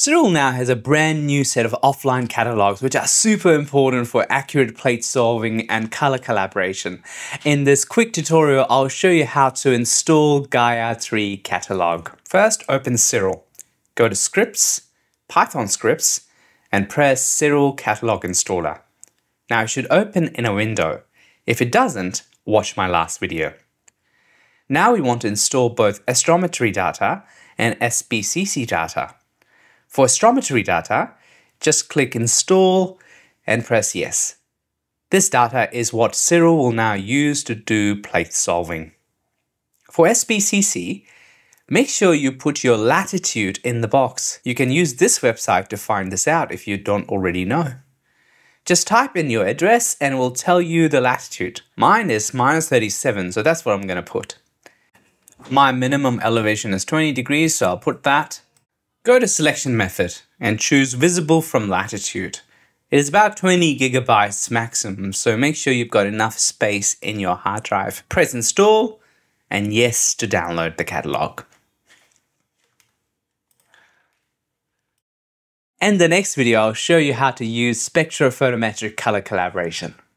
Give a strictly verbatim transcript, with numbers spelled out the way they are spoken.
Siril now has a brand new set of offline catalogs which are super important for accurate plate solving and color collaboration. In this quick tutorial, I'll show you how to install Gaia three Catalog. First, open Siril. Go to Scripts, Python Scripts, and press Siril Catalog Installer. Now it should open in a window. If it doesn't, watch my last video. Now we want to install both astrometry data and S P C C data. For astrometry data, just click Install and press Yes. This data is what Siril will now use to do plate solving. For S P C C, make sure you put your latitude in the box. You can use this website to find this out if you don't already know. Just type in your address and it will tell you the latitude. Mine is minus thirty-seven, so that's what I'm going to put. My minimum elevation is twenty degrees, so I'll put that. Go to Selection Method and choose Visible from Latitude. It is about twenty gigabytes maximum, so make sure you've got enough space in your hard drive. Press Install and Yes to download the catalog. In the next video, I'll show you how to use spectrophotometric color collaboration.